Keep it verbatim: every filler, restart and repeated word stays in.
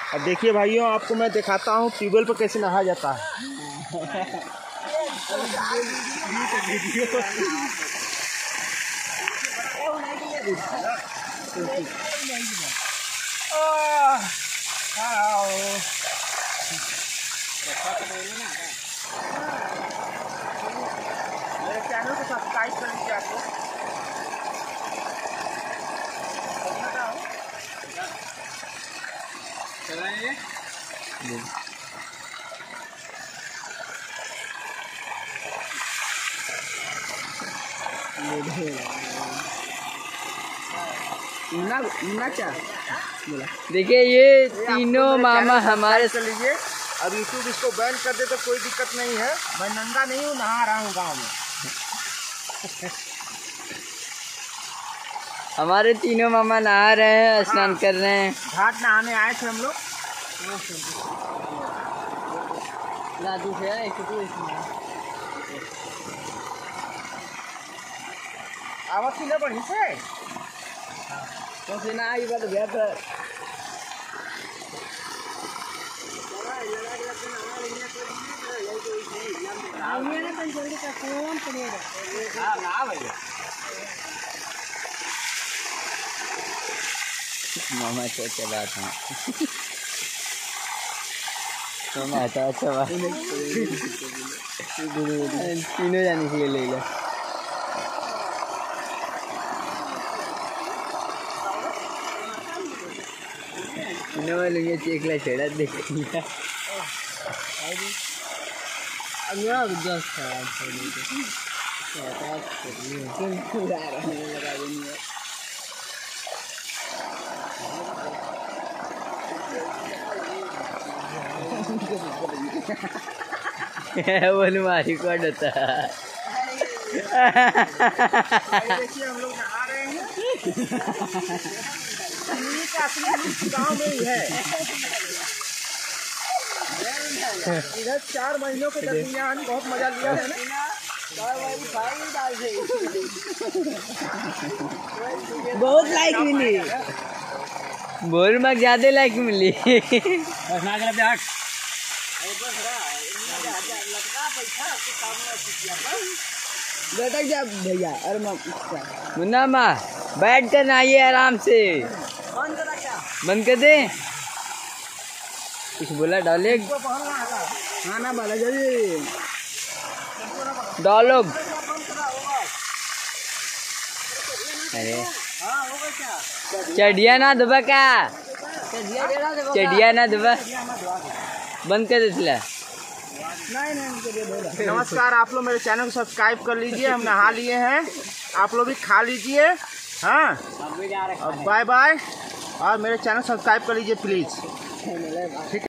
अब देखिए भाइयों, आपको मैं दिखाता हूँ ट्यूबवेल पर कैसे नहाया जाता है। मेरे चैनल को सब्सक्राइब कर लीजिए। आपको चलाएंगे ना ना क्या बोला। देखिए ये तीनों मामा हमारे कर लीजिए। अब यूट्यूब इसको बैन कर दे तो कोई दिक्कत नहीं है। मैं नंगा नहीं हूँ, नहा रहा हूँ गाँव में। हमारे तीनों मामा नहा रहे हैं, स्नान कर रहे हैं। घाट नहाने आए थे हम लोग। आवाज सुने बढ़ी से तो से ना आई बात गया था। मामा अच्छा अच्छा बात है। मामा अच्छा अच्छा बात तीनों जाने से ले लिया। तीनों वाले ये चेकला छेड़ा देख लिया। अगला जस्ट खराब हो गई तो लगा देनी है। बोल मारी को डता। देखिए हम लोग नहा रहे हैं। गाँव में ही है। इधर चार महीनों के दरमियान बहुत मजा लिया है ना। बहुत लाइक मिली। बोल मग ज्यादा लाइक मिली। बैठ जा भैया। अरे मुन्ना माँ बैठ कर नहाइए आराम से। बंद कर दे। कुछ बोला डाले। हाँ ना बाला जल्दी डालो। अरे चढ़िया ना दबा क्या। चढ़िया ना दबा। बंद कर दे। नमस्कार, आप लोग मेरे चैनल को सब्सक्राइब कर लीजिए। हम नहा लिए हैं, आप लोग भी खा लीजिए। हाँ, बाय बाय। और मेरे चैनल सब्सक्राइब कर लीजिए प्लीज़। ठीक है।